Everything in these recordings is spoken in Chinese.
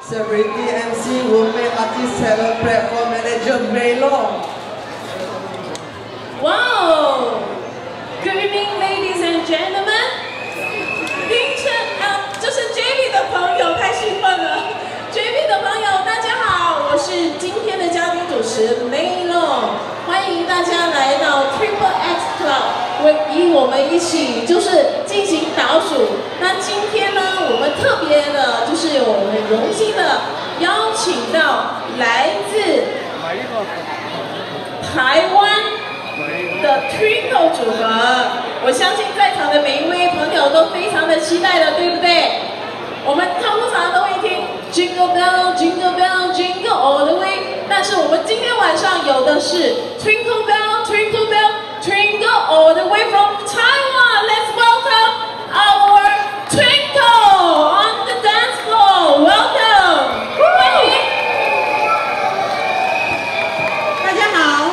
Celebrity MC Women Artist Talent Platform Manager Melo. Wow! Good evening, ladies and gentlemen. 就是 JB 的朋友太兴奋了。JB 的朋友，大家好，我是今天的嘉宾主持人 Melo， 欢迎大家来到 Triple X Club， 与我们一起就是进行倒数。那今天呢，我们特别的就是有很荣幸的邀请到来自台湾的 Twinkle 组合，我相信在场的每一位朋友都非常的期待的，对不对？我们通常都会听 Jingle Bell Jingle Bell Jingle All the Way， 但是我们今天晚上有的是 Twinkle Bell Twinkle Bell Twinkle All the Way from Taiwan. Let's welcome our Twinkle on the dance floor. Welcome， 欢迎。 大家好。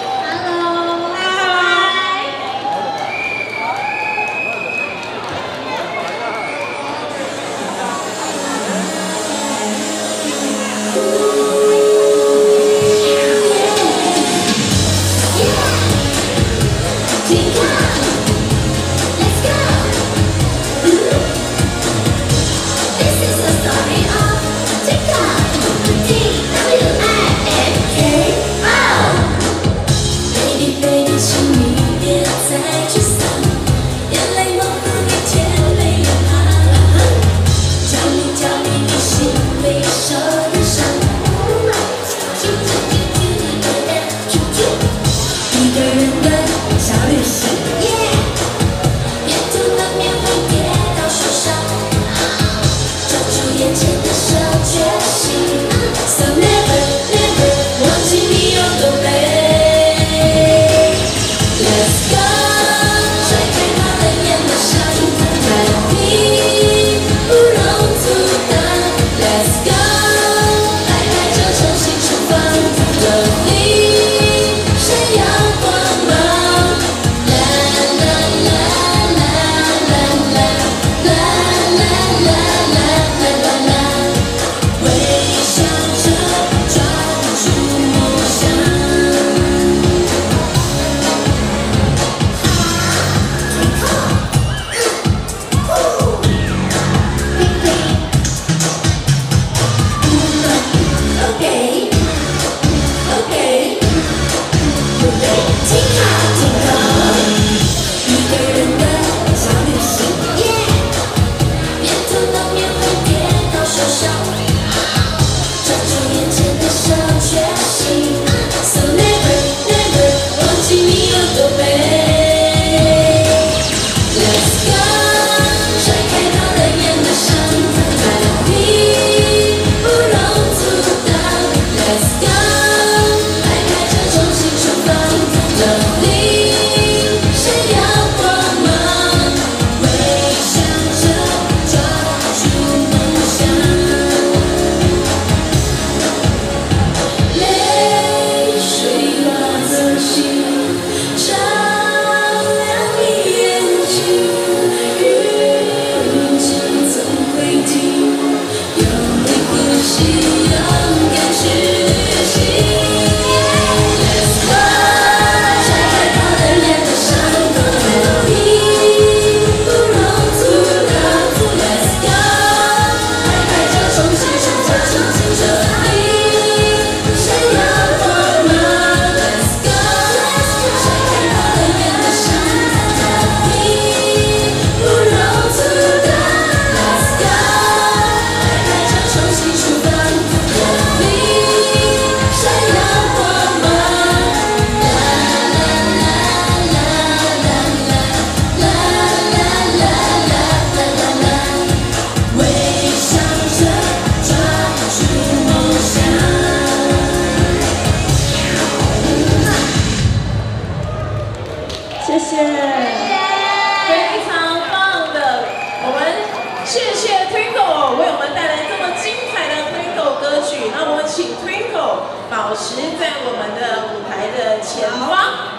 谢谢，非常棒的，我们谢谢 Twinkle 为我们带来这么精彩的 Twinkle 歌曲。那我们请 Twinkle 保持在我们的舞台的前方。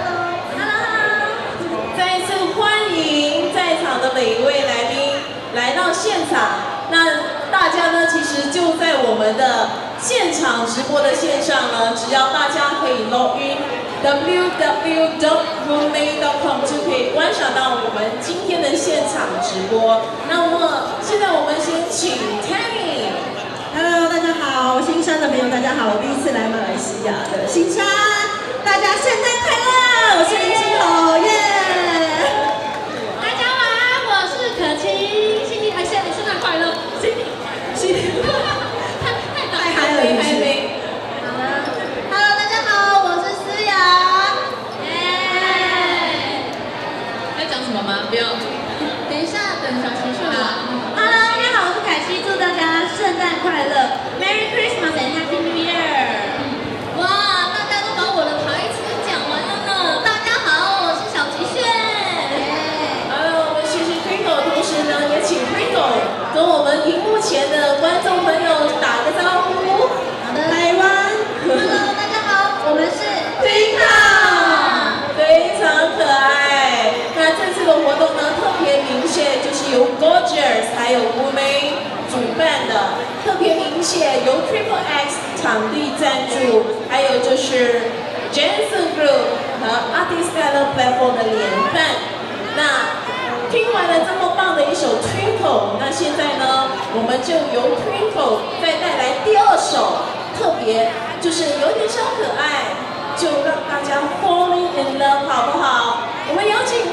再一次欢迎在场的每一位来宾来到现场。那大家呢其实就在我们的现场直播的线上呢，只要大家可以 log in www.roommaid.com 就可以观赏到我们今天的现场直播。那么现在我们先请 Tammy。Hello， 大家好，新山的朋友大家好，我第一次来马来西亚的新山，大家圣诞快乐，我是林心彤，耶！ 大家晚安，我是可晴，新年还是圣诞快乐，新年，太嗨了， 还没。 好了 ，Hello， 大家好，我是思雅，耶！要讲什么吗？不要，等一下，等小齐说完。Hello， 大家好，我是凯西，祝大家圣诞快乐 ，Merry Christmas and Happy New Year！ 哇，大家都把我的台词讲完了呢。大家好，我是小齐炫。 Hello， 我们谢谢 Twinkle， 同时呢也请 Twinkle 跟我们荧幕前的观众朋友打个招呼。 好的，台湾 ，Hello， 大家好，我们是 Twinkle， 非常可爱。那这次的活动呢，特别鸣谢就是由 Gorgeous 还有乌梅主办的，特别鸣谢由 Triple X 场地赞助，还有就是 Jensen Group 和 Artistella Platform 的联办。那听完了这么棒的一首 Twinkle， 那现在呢，我们就由 Twinkle 再带来第二首，特别就是有点小可爱，就让大家 falling in love 好不好？我们有请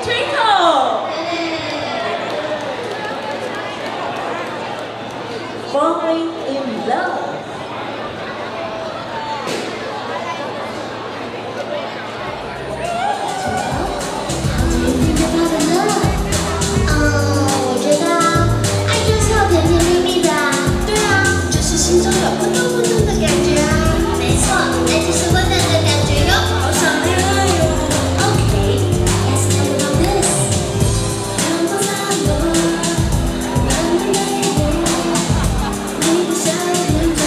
Twinkle。Falling in love。 我觉得爱就是要甜甜蜜蜜的啊。对啊，就是心中有扑通扑通的感觉啊。没错，爱就是温暖的感觉哟。好想恋爱哟。Okay, let's talk about this。阳光洒落，让你美丽，你的笑脸。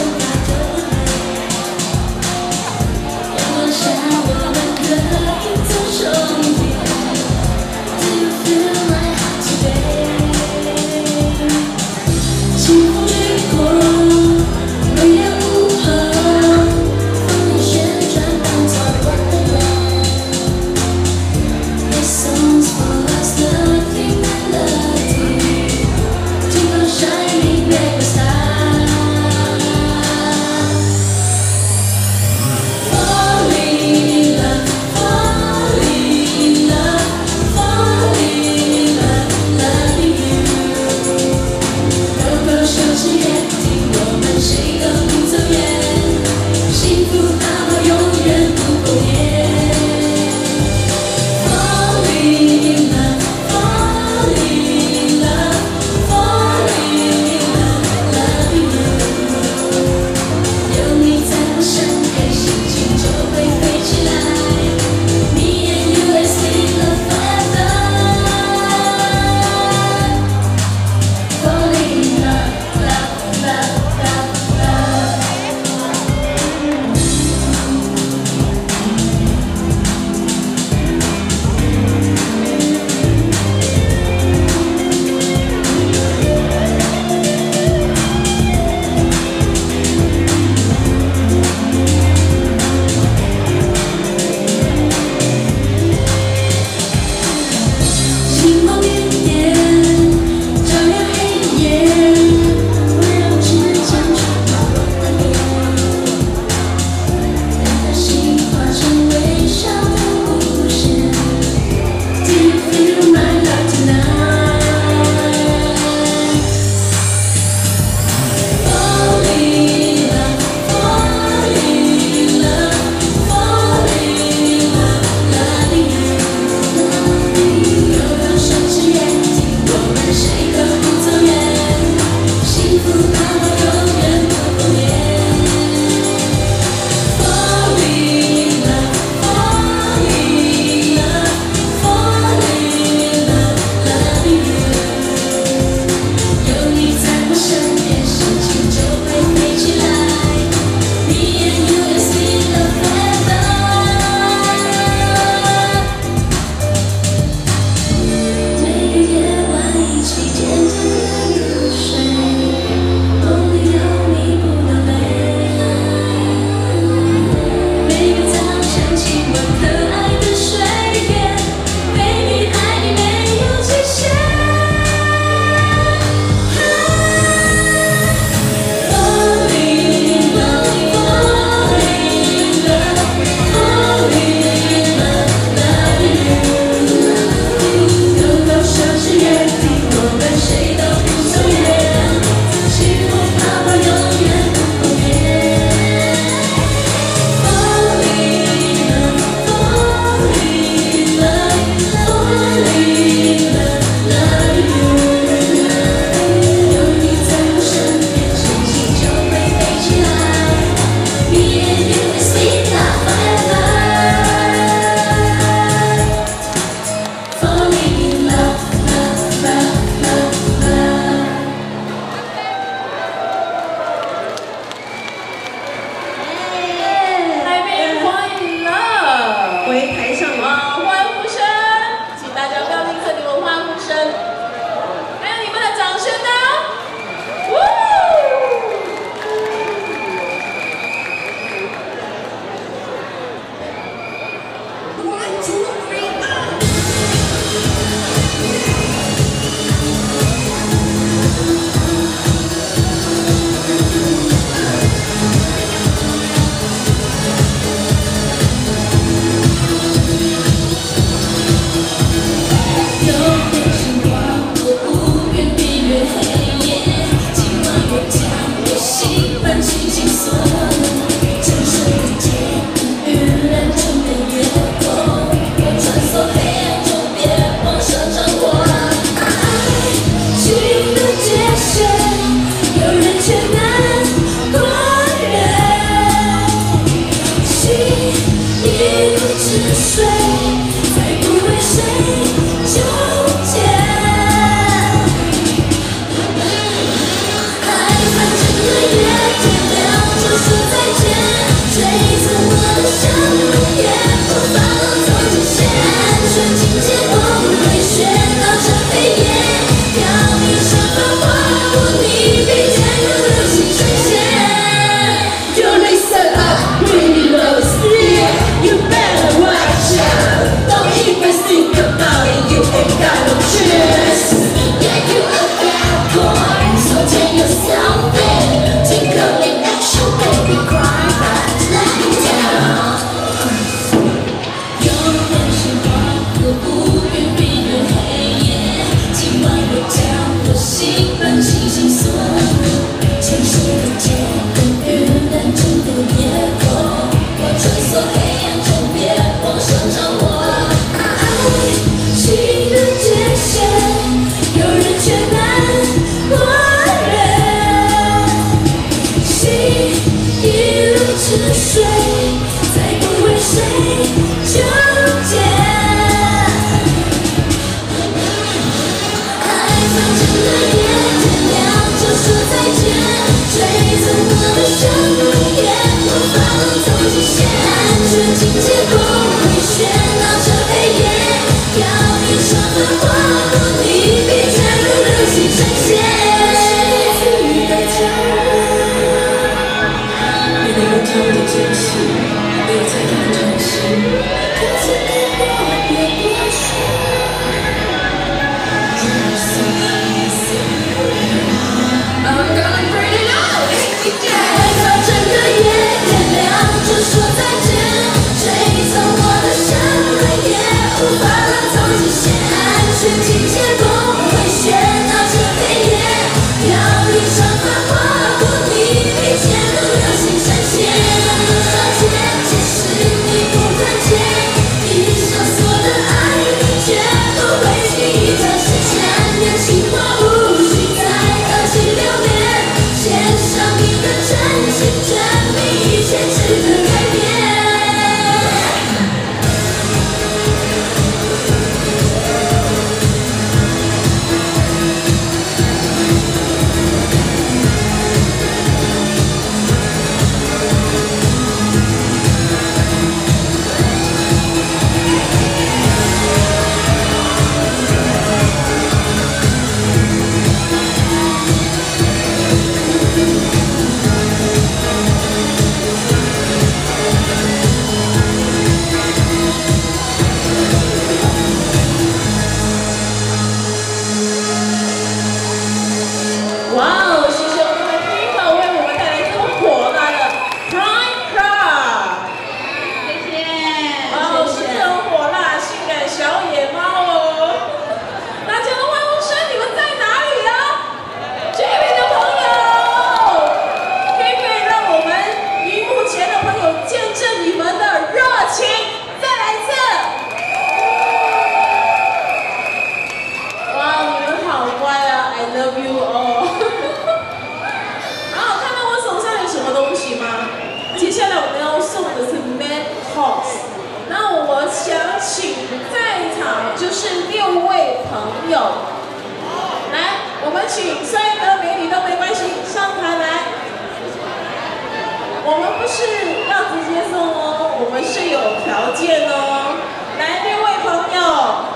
条件哦。来，6位朋友，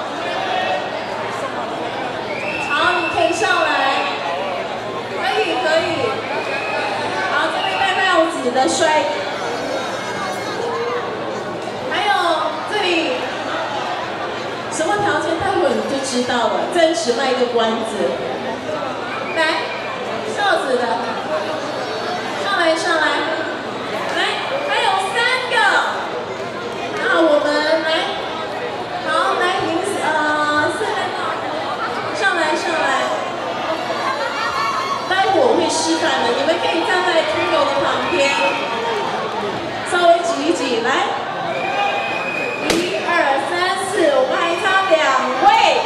好，你可以上来，可以。好，这位戴帽子的帅，还有这里什么条件，待会你就知道了。暂时卖个关子。来，哨子的，上来。 还有3个，那我们来，好，来4位，上来，待会我会示范的，你们可以站在 Twinkle 的旁边，稍微挤一挤，来，1、2、3、4，我们还差2位，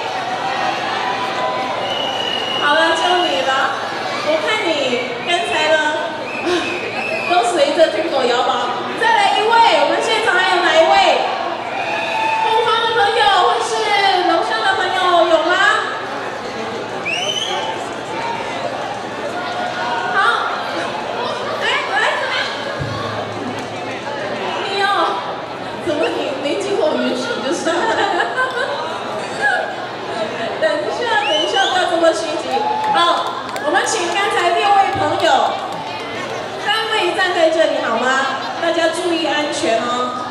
好了，就你了，我看你刚才呢。 都随着 Twinkle 摇摆，再来1位，我们现场还有哪一位？后方的朋友或是楼上的朋友有吗？好，来，你哦，怎么你没经过允许就上来？等一下，不要这么心急。好，我们请刚才6位朋友。 站在这里好吗？大家注意安全哦。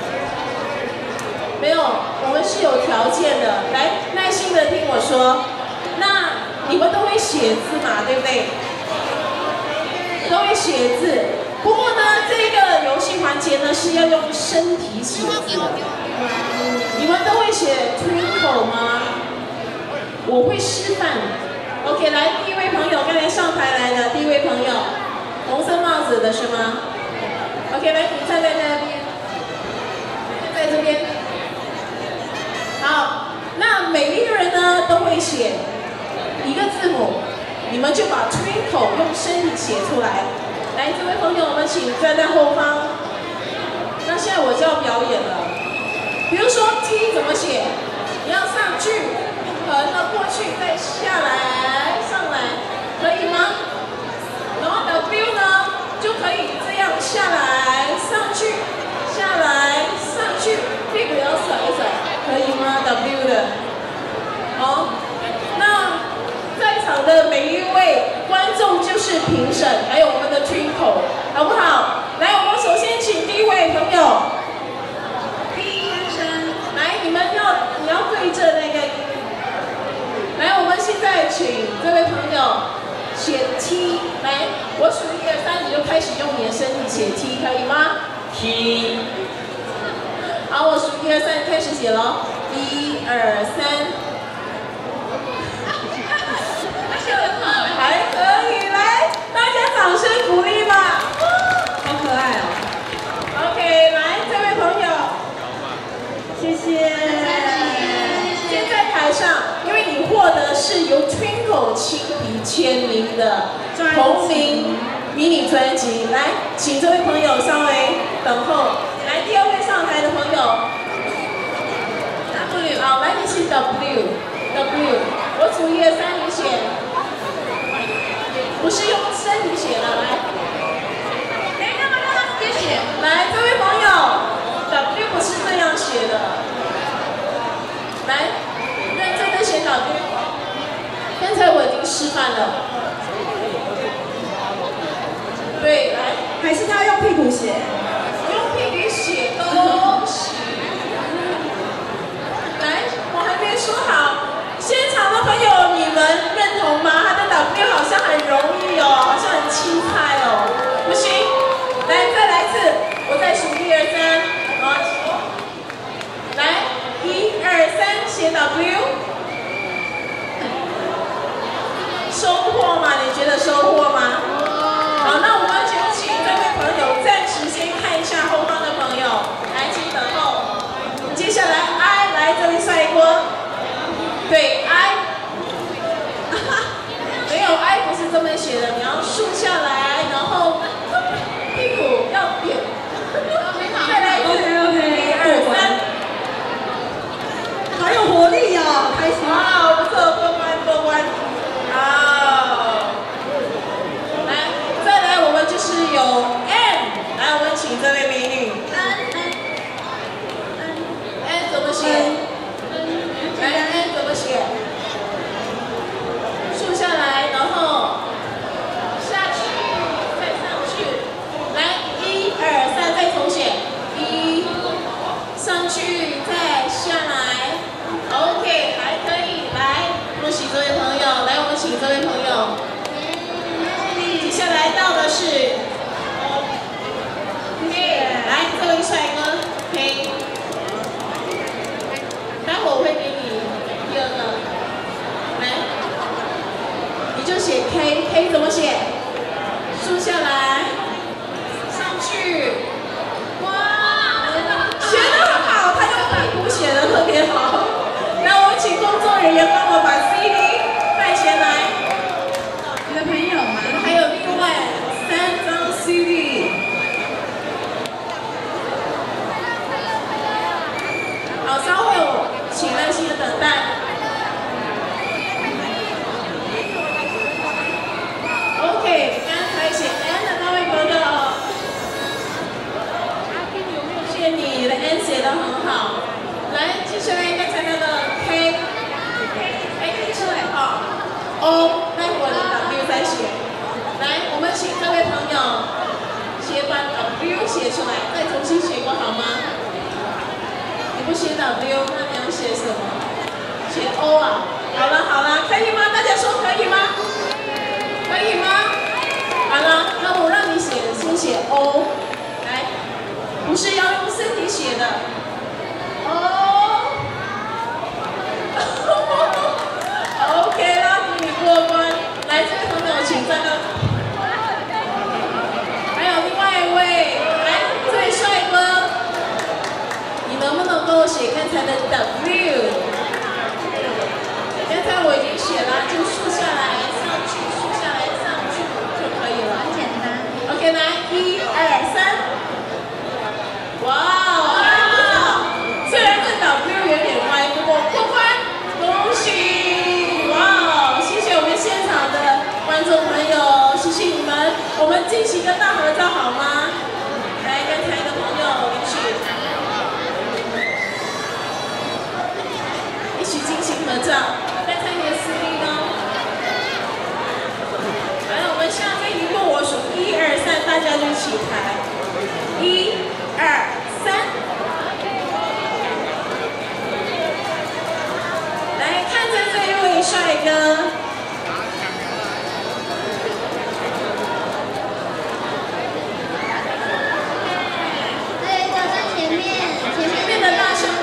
没有，我们是有条件的。来，耐心的听我说。那你们都会写字嘛，对不对？都会写字。不过呢，这个游戏环节呢是要用身体写字的。你们都会写 Twinkle 吗？我会示范。OK， 来，第一位朋友，刚才上台来的第一位朋友。 红色帽子的是吗 ？OK， 来，你站在那边，在这边。好，那每一个人呢都会写一个字母，你们就把 Twinkle 用身体写出来。来，这位朋友，我们请站在后方。那现在我就要表演了。比如说 T 怎么写？你要上去，横了过去，再下来，上来，可以吗？ 然后 W 呢，就可以这样下来、上去、下来、上去，屁股要甩一甩，可以吗 ？W 的，好，那在场的每一位观众就是评审，还有我们的 Twinkle， 好不好？来，我们首先请第一位朋友，第一先生，来，你要对着那个，来，我们现在请这位朋友。 写 T， 来，我数1、2、3，你就开始用你的身体写 T， 可以吗 ？T。好，我数1、2、3，开始写喽。1、2、3。还可以，来，大家掌声鼓励吧。 好可爱哦。 OK， 来，这位朋友，谢谢。先在台上，因为你获得是由 Twinkle 亲笔签名的同名迷你专辑。来，请这位朋友稍微等候。来，第2位上台的朋友 ，W， 好，来，你写 W， 我数1、2、3，你写，不是用身体写的，来，让他直接写。来，这位朋友 ，W 不是这样写的。 来，认真的写W。刚才我已经示范了。对，来， 还是他用屁股写？ 用屁股写都行。来，我还没说好。现场的朋友，你们认同吗？他的 W 好像很容易哦，好像很轻快哦。不行，来，再来一次，我再数1、2、3，好，来。 1、2、3，写 W， 收获吗？你觉得收获吗？好，那我们就请这位朋友暂时先去，再下来。OK， 还可以，来，恭喜这位朋友，来，我们请这位朋友。接下来到的是 ，OK， 来，这位帅哥 ，K， 待会我会给你第二个，来，你就写 K 怎么写？竖下来，上去，哇，写得很好，他用笔图写得特别好。那我请工作人员帮我把 CD 带前来。 你的朋友吗？ 还有另外3张 CD。好，稍后请耐心的等待。OK， 刚才写 N 的那位朋友，谢谢你的 N 写得很好。来，接下来刚才那个 K 出来好 ，O， 待会的 W 再写。来，我们请这位朋友写把 W 写出来，再重新写过好吗？你不写 W， 那你要写什么？写 O 啊？好了，可以吗？大家说可以吗？可以吗？好了，那我让你写，先写 O， 来，不是要用身体写的 O。OK 啦，给你过关。来，这位朋友请站到。还有另外一位，来，这位帅哥，你能不能够写刚才的 W？ 刚才我已经写了，就竖下来，上去，竖下来，上去就可以了。 很简单。 OK， 来，1、2、3。哇，还不错。虽然这 W 有点歪，不过过关，恭喜！哇，谢谢我们现场的观众朋友，谢谢你们。我们进行一个大合照好吗？来，刚才的朋友一起进行合照。刚才你的CD呢？来，我们下面一步，我数1、2、3，大家就一起抬。1、2、3。来，看着这一位帅哥。 对，走在前面， 前面的大兄。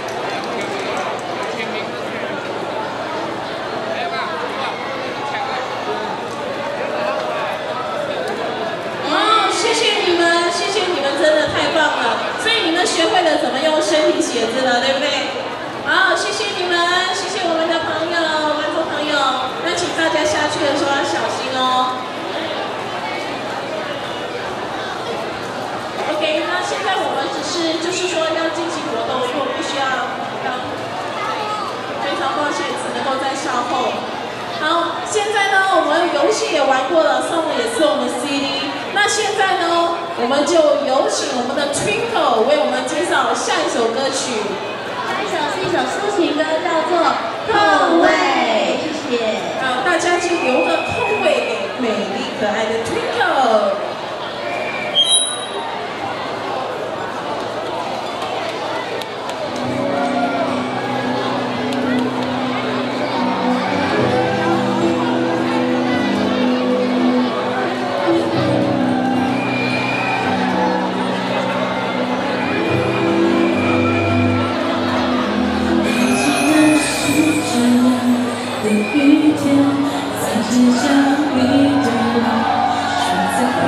哦，谢谢你们，谢谢你们，真的太棒了。所以你们学会了怎么用身体写字了，对不对？好，谢谢你们，谢谢我们的朋友，观众朋友。那请大家下去的时候要小心哦。OK， 那现在我们就是说要进行活动，所以我必须要非常抱歉，只能够在稍后。好，现在呢，我们游戏也玩过了，送的也是我们 CD。那现在呢，我们就有请我们的 Twinkle 为我们介绍下一首歌曲。 下一首是一首抒情歌，叫做《空位》，谢谢。 好，大家就留个空位给美丽可爱的 Twinkle。 遇见，在街角遇见，选择。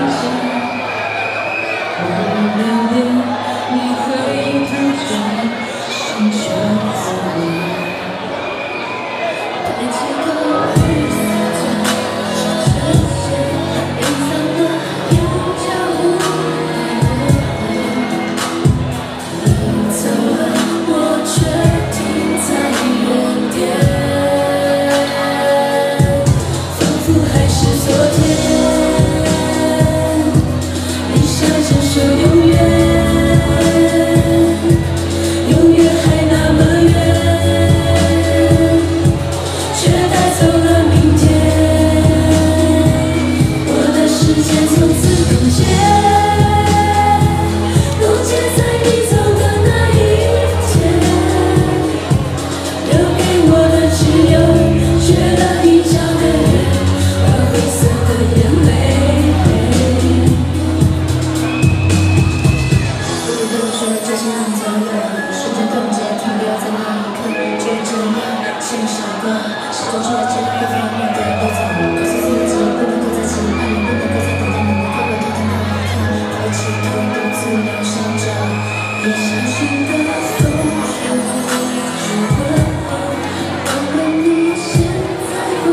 所有瞬间冻结，停留在那一刻，就这样像傻瓜，试着确知各方面的流走，告诉自己不能够再期盼，不能够再等待你能够回头的那一刻，抬起头独自留上着也相信的风雪。如果忘了你现在过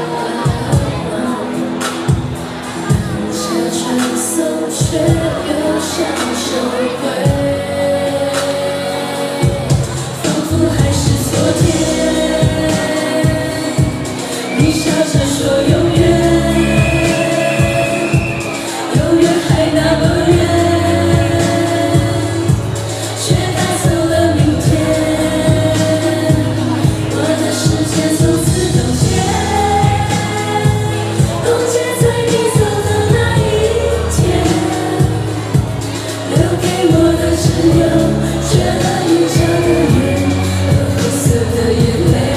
这传送却又像收回。 你笑着说永远，永远还那么远，却带走了明天。我的世界从此冻结，冻结在你走的那一天。留给我的只有缺了一角的眼和黑色的眼泪。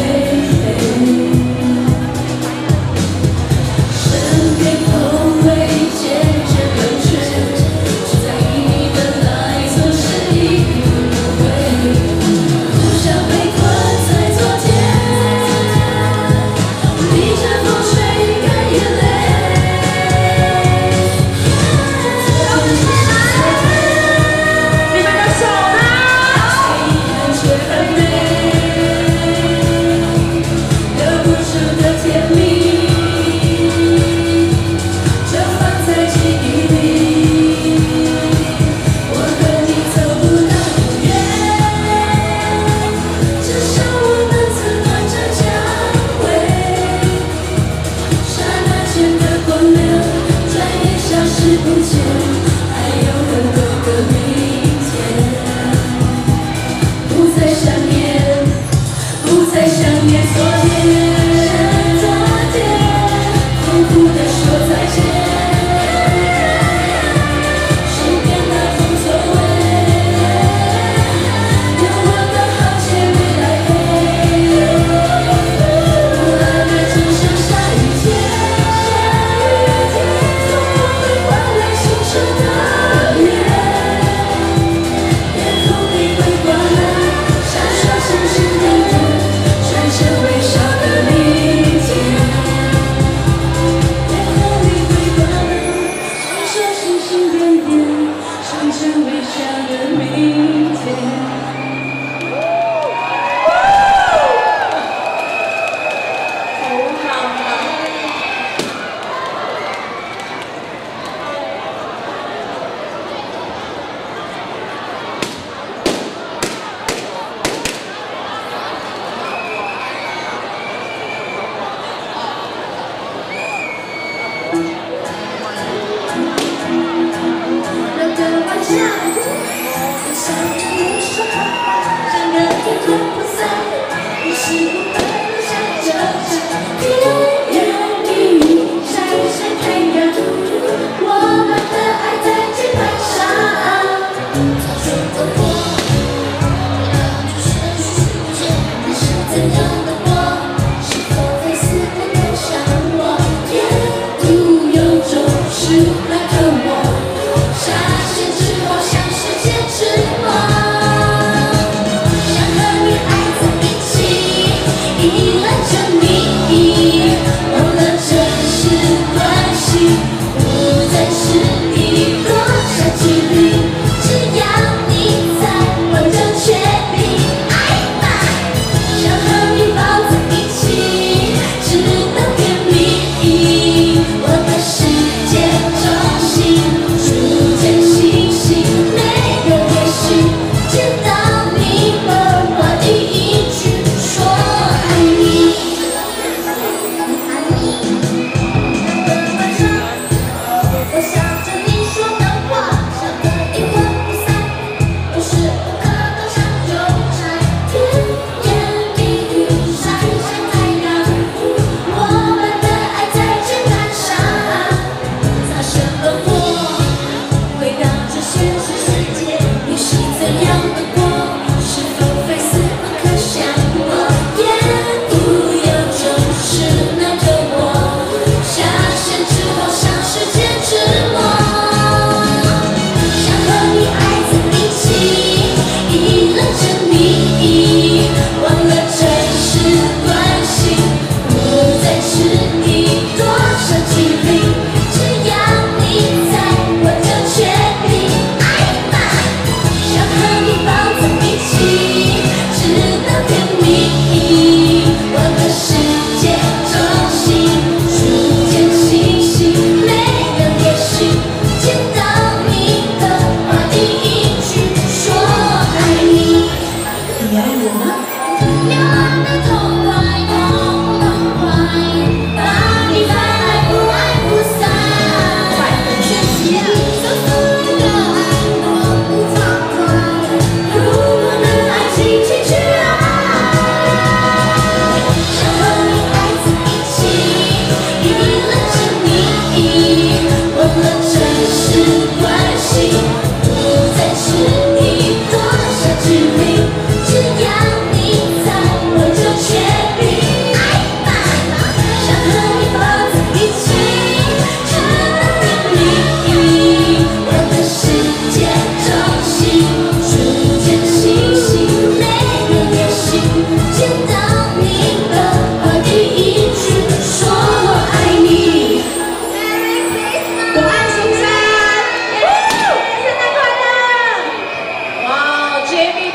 为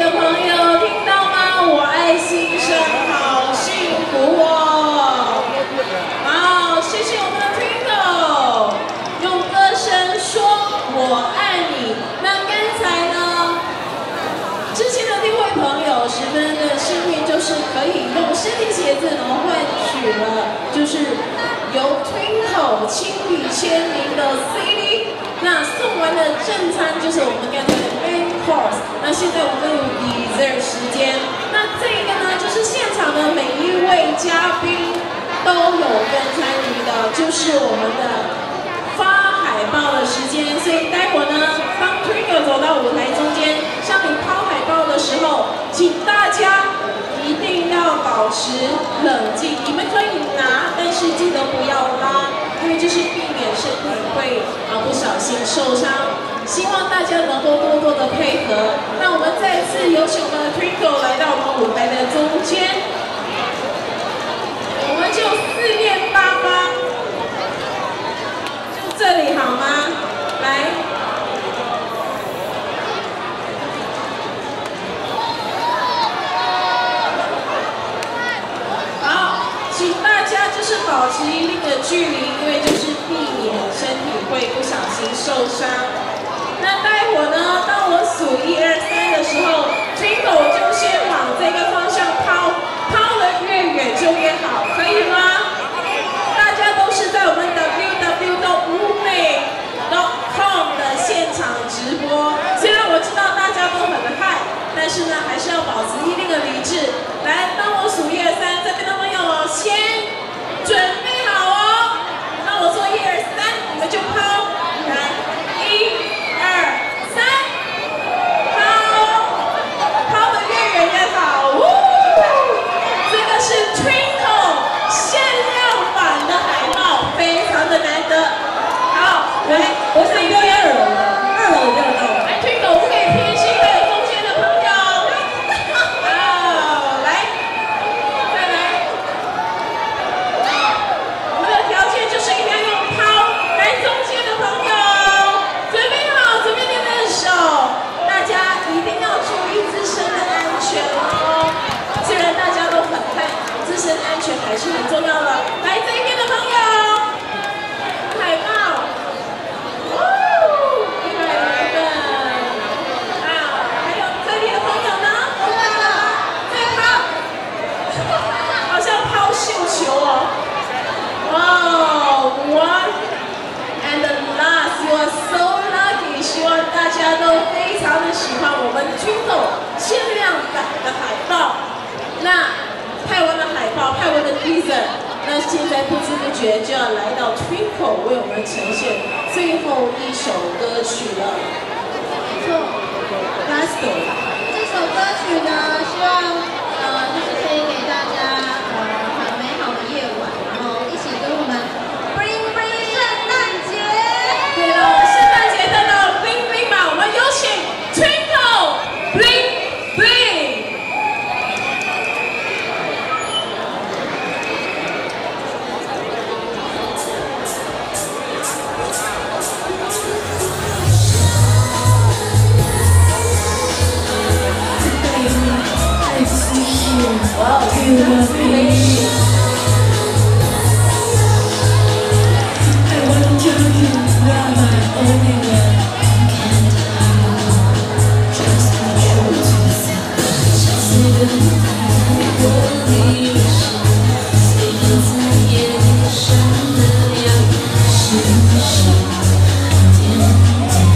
的朋友听到吗？我爱新生，好幸福哦！好，谢谢我们的 Twinkle， 用歌声说我爱你。那刚才呢，之前的另位朋友十分的幸运，就是可以用身体写字，然后换取了就是由 Twinkle 亲笔签名的 CD。那送完的正餐就是我们刚才的 main course。那现在我们有 dessert 时间。那这个呢，就是现场的每一位嘉宾都有跟参与的，就是我们的发海报的时间。所以待会儿呢，当 Twinkle 走到舞台中间向你抛海报的时候，请大家一定要保持冷静。你们可以拿，但是记得不要拉，因为就是避免身体会不小心受伤。希望大家能够多多的配合。那我们再次有请我们的 Twinkle 来到我们舞台的中间，我们就四面八方，就这里好吗？来。请大家就是保持一定的距离，因为就是避免身体会不小心受伤。那待会儿呢，当我数1、2、3的时候 ，Twinkle 就先往这个方向抛，抛得越远就越好，可以吗？大家都是在我们 www.wumei.com 的现场直播，虽然我知道大家都很嗨，但是呢，还是要保持一定的理智。来，当我数1、2、3，这边的朋友先准备好哦。当我说1、2、3，你们就抛。来，1、2、3，抛得越远越好。这个是 Twinkle 限量版的海报，非常的难得。好，来， 我想标2楼，2楼标到。 来 ，Twinkle 不可以偏心，还有中间的朋友。好，来，再来。我们的条件就是一定要用抛。来，中间的朋友，准备好，准备练练手。大家一定要注意自身的安全哦。虽然大家都很嗨，自身安全还是很重要的。来，这一边的朋友，海报。100分。还有这里的朋友呢？再抛，好像抛绣球哦。One and last, you are so lucky。希望大家都非常的喜欢我们 Twinkle 限量版的海报。那泰文的海报，泰文的 dessert。那现在不知不觉就要来到 Twinkle 为我们呈现最后一首歌曲了。 没错 Last 这首歌曲呢，希望就是可以给大家很美好的夜晚，然后一起跟我们 bling bling 圣诞节。 对了，圣诞节到了 bling bling 嘛，我们有请 Twinkle bling bling。 Wow, you love me. I wanna tell you you're my only one. Can't just be true to yourself. Just live in我理想，随便在夜里闪的亮，是不是点点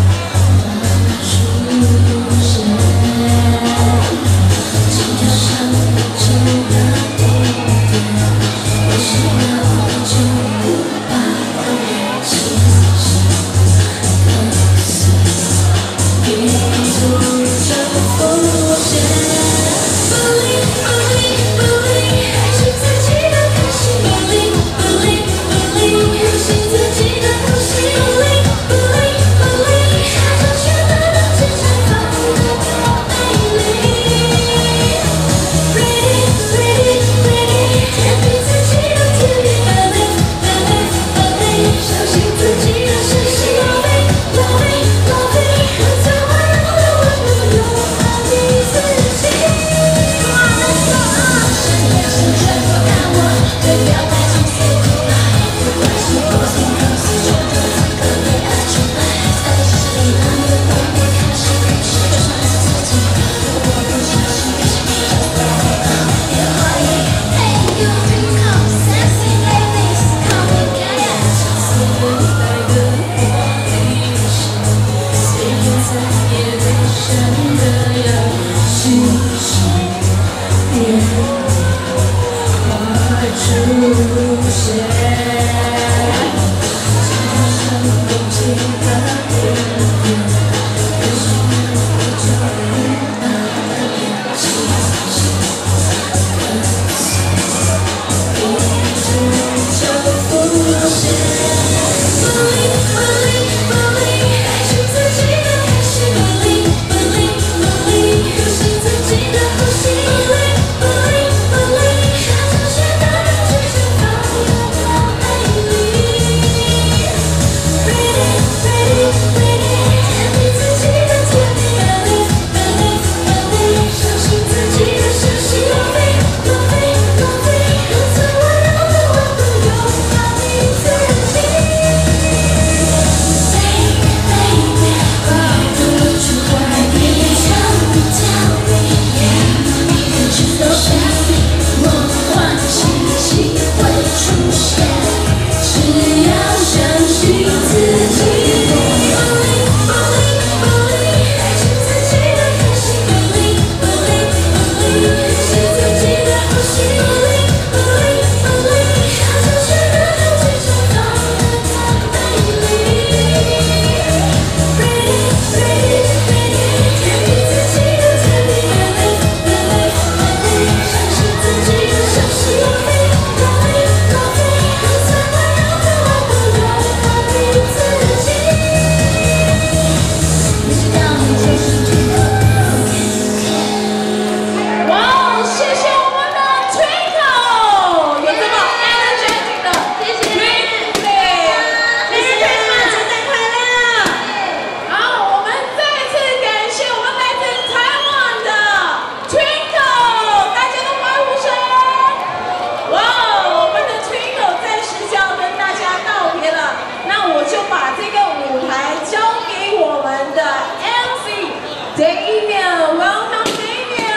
出现？心跳上就那点点。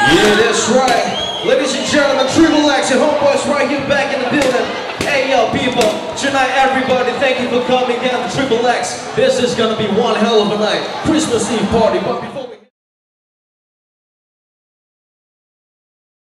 Yeah, that's right. Ladies and gentlemen, Triple X and Homeboys right here back in the building. Hey yo people, tonight everybody, thank you for coming down to Triple X. This is gonna be one hell of a night. Christmas Eve party, but before